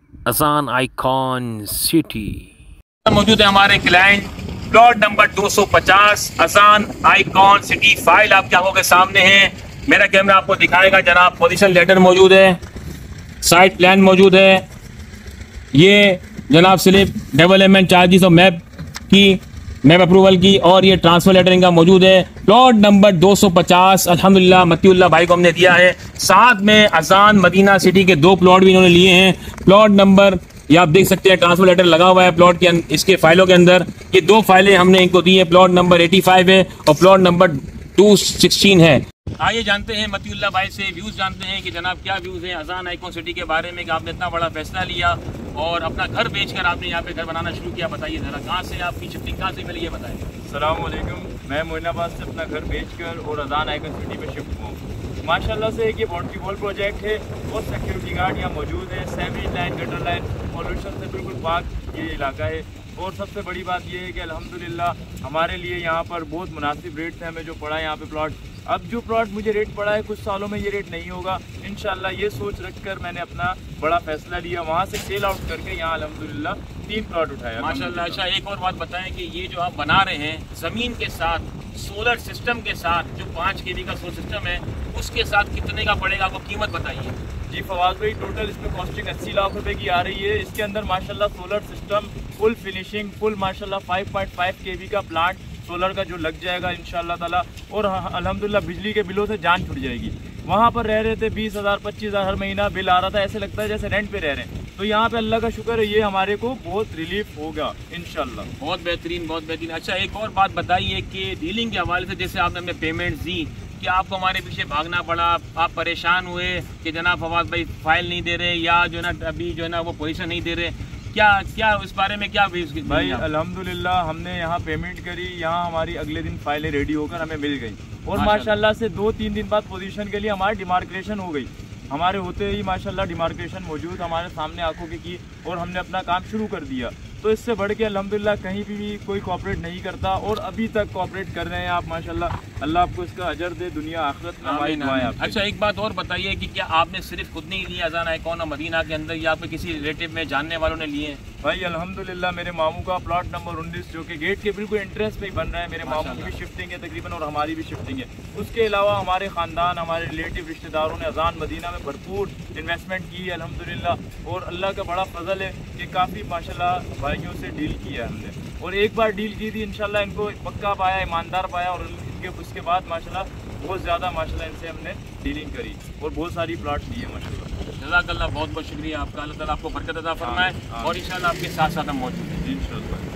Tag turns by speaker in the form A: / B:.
A: अजान icon city
B: मौजूद है हमारे क्लाइंट प्लॉट नंबर 250 अजान आइकॉन सिटी। फाइल आपके आंखों के सामने है, मेरा कैमरा आपको दिखाएगा जनाब। पोजीशन लेटर मौजूद है, साइट प्लान मौजूद है, ये जनाब स्लिप डेवलपमेंट चार्जेस और मैप अप्रूवल की, और ये ट्रांसफर लेटर इनका मौजूद है। प्लॉट नंबर 250 अल्हम्दुलिल्लाह मतीउल्लाह भाई को हमने दिया है। साथ में अजान मदीना सिटी के 2 प्लॉट भी इन्होंने लिए हैं। प्लॉट नंबर ये आप देख सकते हैं, ट्रांसफर लेटर लगा हुआ है प्लॉट के इसके फाइलों के अंदर। ये 2 फाइलें हमने इनको दी है, प्लॉट नंबर 85 है और प्लॉट नंबर 216 है। आइए जानते हैं मतीउल्लाह भाई से, व्यूज़ जानते हैं कि जनाब क्या व्यूज़ हैं अजान आइकॉन सिटी के बारे में कि आपने इतना बड़ा फैसला लिया और अपना घर बेचकर आपने यहाँ पे घर बनाना शुरू किया। बताइए ज़रा, कहाँ से आपकी शिफ्टिंग कहाँ से मिली है, बताएं।
C: अस्सलाम वालेकुम, मैं मोइनाबाद से अपना घर बेचकर और अजान आइकॉन सिटी में शिफ्ट हुआ हूँ। माशाल्लाह से एक ये बाउंड्री वॉल प्रोजेक्ट है और सिक्योरिटी गार्ड यहाँ मौजूद है, sewerage line, gutter line, pollution से बिल्कुल पाक ये इलाका है। और सबसे बड़ी बात ये है कि अल्हम्दुलिल्लाह हमारे लिए यहाँ पर बहुत मुनासिब रेट थे हमें जो पड़ा है यहाँ पे प्लॉट। अब जो प्लॉट मुझे रेट पड़ा है कुछ सालों में ये रेट नहीं होगा इंशाल्लाह, ये सोच रखकर मैंने अपना बड़ा फैसला लिया। वहाँ से सेल आउट करके यहाँ अल्हम्दुलिल्लाह 3 प्लॉट उठाया
B: माशाल्लाह। अच्छा, एक और बात बताएं कि ये जो आप बना रहे हैं ज़मीन के साथ सोलर सिस्टम के साथ, जो 5 kV का सोलर सिस्टम है उसके साथ कितने का पड़ेगा, आपको कीमत बताइए।
C: जी फवाद भाई, टोटल इसमें कॉस्टिंग 80 लाख रुपए की आ रही है। इसके अंदर माशाल्लाह solar system, full finishing, full माशाल्लाह 5.5 kV का प्लांट सोलर का जो लग जाएगा इंशाल्लाह ताला, और अल्हम्दुलिल्लाह बिजली के बिलों से जान छुट जाएगी। वहाँ पर रह रहे थे 20,000 25,000 हर महीना बिल आ रहा था, ऐसे लगता है जैसे रेंट पे रह रहे हैं। तो यहाँ पे अल्लाह का शुक्र है ये हमारे को बहुत रिलीफ होगा इंशाल्लाह।
B: बहुत बेहतरीन, बहुत बेहतरीन। अच्छा, एक और बात बताइए कि डीलिंग के हवाले से जैसे आपने हमें पेमेंट दी कि आपको हमारे पीछे भागना पड़ा, आप परेशान हुए कि जनाब फवाद भाई फाइल नहीं दे रहे या जो है ना अभी जो है ना वो पोजीशन नहीं दे रहे, क्या इस बारे में क्या
C: भाई? अल्हम्दुलिल्लाह हमने यहाँ पेमेंट करी, यहाँ हमारी अगले दिन फाइलें रेडी होकर हमें मिल गई और माशाल्लाह से 2-3 दिन बाद पोजीशन के लिए हमारी डिमार्केशन हो गई। हमारे होते ही माशाल्लाह डिमार्केशन मौजूद हमारे सामने आंखों की और हमने अपना काम शुरू कर दिया। तो इससे बढ़ के अल्हम्दुलिल्लाह कहीं भी कोई कोऑपरेट नहीं करता और अभी तक कोऑपरेट कर रहे हैं आप माशाल्लाह। अल्लाह आपको इसका अजर दे, दुनिया आखिरत में हमारी दुआएं आपसे।
B: अच्छा, एक बात और बताइए कि क्या आपने सिर्फ खुद नहीं लिया अजान आइकॉन और मदीना के अंदर, या आपके किसी रिलेटिव में जानने वालों ने लिए हैं?
C: भाई अल्हम्दुलिल्लाह मेरे मामू का प्लॉट नंबर 19 जो कि गेट के बिल्कुल इंटरेस्ट पे ही बन रहा है, मेरे मामू की भी शिफ्टिंग है तकरीबन और हमारी भी शिफ्टिंग है। उसके अलावा हमारे ख़ानदान, हमारे रिलेटिव रिश्तेदारों ने अजान मदीना में भरपूर इन्वेस्टमेंट की है अल्हम्दुलिल्लाह। और अल्लाह का बड़ा फजल है कि काफ़ी माशाल्लाह भाइयों से डील किया है हमने, और एक बार डील की थी इंशाल्लाह इनको पक्का पाया, ईमानदार पाया, और इनके उसके बाद माशाल्लाह बहुत ज़्यादा माशाल्लाह इनसे हमने डीलिंग करी और बहुत सारी प्लॉट लिए माशाल्लाह।
B: जज़ाकल्लाह, बहुत बहुत शुक्रिया आपका। अल्लाह ताला आपको बरकत अता फरमाए और इंशाल्लाह आपके साथ साथ हम मौजूद हैं इंशाल्लाह।